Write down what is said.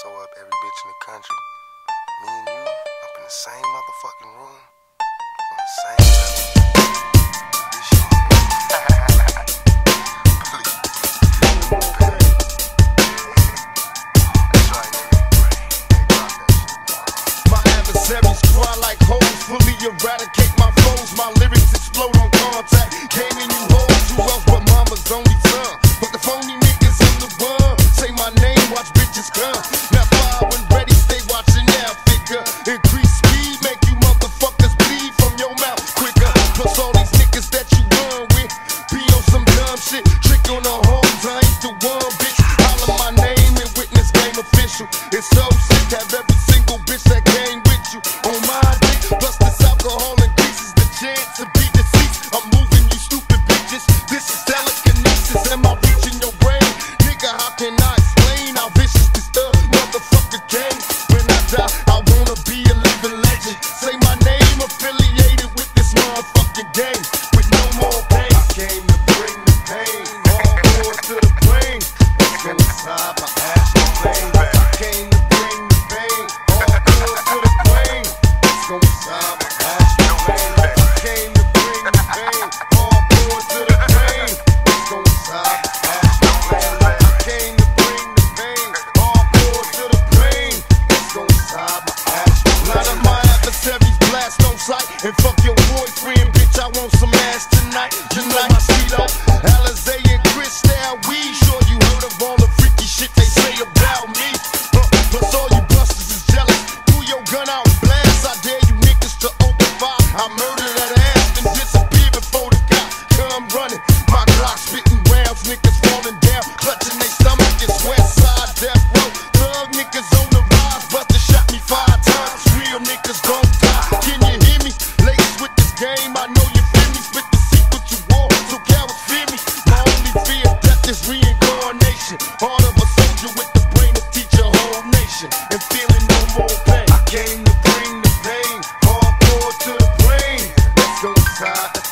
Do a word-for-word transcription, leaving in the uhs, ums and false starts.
so up every bitch in the country. Me and you up in the same motherfucking room on the same level. This shit. Please. That's right, nigga. Hey, drop that shit. My adversaries cry like hoes, fully eradicate my foes. My lyrics explode on contact. Came in you hoes, who else but mama's only son? But the phony niggas in the world say my name, watch bitches come. Now fire when ready, stay watching now, figure. Increase speed, make you motherfuckers bleed from your mouth quicker. Plus all these niggas that you run with be on some dumb shit. Trick on the hoes, I ain't the one, bitch. Holler my name and witness game official. It's so sick, have every single bitch that came with you on my dick. Plus this alcohol increases the chance to be deceased. I'm moving you stupid bitches. This is telekinesis. Am I reaching your brain? Nigga, how can I explain how vicious this uh, motherfucker game? When I die, I wanna be a living legend. Say my name affiliated with this motherfucking game. With no more pain. I came to bring the pain. Hardcore to the brain. Let's go inside my astral plane. I came to bring the pain. Hardcore to the brain. Let's go inside my astral plane. I came to bring the pain. Hardcore to the brain. Let's go inside my astral plane. I came to bring the pain. Hardcore to the brain. Let's go inside my astral plane. None of my adversaries blast on sight. And fuck your boyfriend, bitch. I want some ass tonight. You know my CeeLo, Alizé and Cristal. We sure you heard of all the freaky shit they say about me. Uh, plus all you busters is jealous. Pull your gun out and blast. I dare you niggas to open fire. I murder that ass and disappear before the cops come running. My Glock spitting rounds, niggas falling down, clutching they stomach. It's West Side Death Row. Thug niggas on the rise, Buster shot me five times. Real niggas gon' die. Can you hear me? Laced with this game, I know you feel me. Spit the secret you wore, so cowards fear me. My only fear of death is reincarnation. Heart of a soldier with the brain to teach a whole nation. And feeling no more pain. I came to bring the pain, hardcore to the brain. Let's go inside.